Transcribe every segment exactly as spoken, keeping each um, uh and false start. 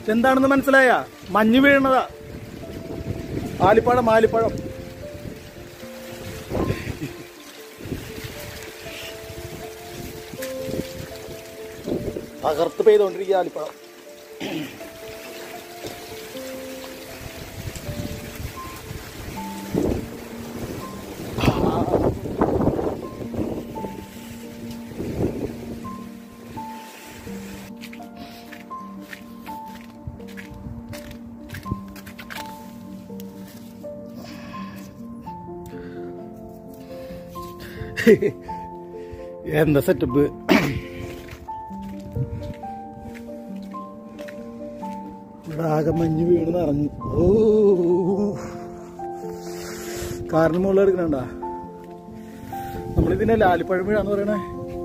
എന്താണെന്ന് മനസ്സിലായ? മഞ്ഞ് വീഴുന്നതാ. ആലിപ്പഴം ആലിപ്പഴം തകർത്ത് പെയ്തോണ്ടിരിക്കുക ആലിപ്പഴം. എന്താ സെറ്റപ്പ്. ഇവിടെ ആകെ മഞ്ഞ് വീണ് നിറഞ്ഞു. ഓ കാറിന് മുകളിൽ എടുക്കണണ്ട. നമ്മളിതിനെ ലാലിപ്പഴം വീഴാന്ന് പറയണേ.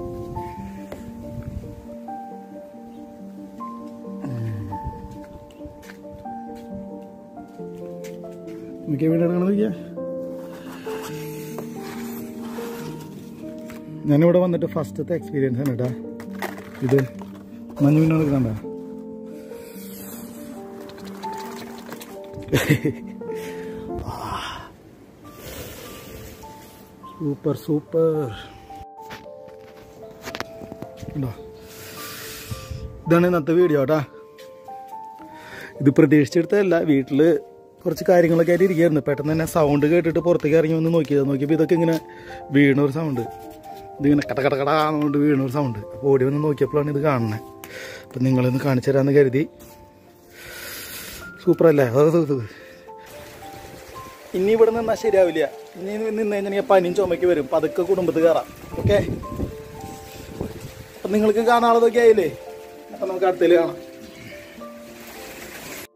നമുക്ക് വീണെടുക്കണത് നോക്കിയാ. ഞാനിവിടെ വന്നിട്ട് ഫസ്റ്റത്തെ എക്സ്പീരിയൻസ് ആണ് കേട്ടാ ഇത്. മഞ്ഞ് വീണ് എടുക്കണ്ട. Super super. ഇതാണ് ഇന്നത്തെ വീഡിയോ കേട്ടാ. ഇത് പ്രതീക്ഷിച്ചെടുത്തല്ല. വീട്ടില് കുറച്ച് കാര്യങ്ങളൊക്കെ ആയിട്ട് ഇരിക്കുകയായിരുന്നു. പെട്ടെന്ന് തന്നെ സൗണ്ട് കേട്ടിട്ട് പുറത്തേക്ക് ഇറങ്ങി വന്ന് നോക്കിയത്. നോക്കിയപ്പോൾ ഇതൊക്കെ ഇങ്ങനെ വീണൊരു സൗണ്ട്. ഇതിങ്ങനെ കട കട കടാന്നുകൊണ്ട് വീണൊരു സൗണ്ട്. അപ്പോൾ ഓടി വന്ന് നോക്കിയപ്പോഴാണ് ഇത് കാണുന്നത്. അപ്പം നിങ്ങളൊന്ന് കാണിച്ചു തരാമെന്ന് കരുതി. സൂപ്പറല്ലേ? ഇനി ഇവിടെ നിന്നാൽ ശരിയാവില്ല. ഇനി നിന്ന് കഴിഞ്ഞാൽ പനിയും ചുമയ്ക്ക് വരും. പതുക്കെ കുടുംബത്തിൽ കയറാം. ഓക്കെ, അപ്പം നിങ്ങൾക്ക് കാണാനുള്ളതൊക്കെ ആയില്ലേ? അപ്പം നമുക്ക് അടുത്തേൽ കാണാം.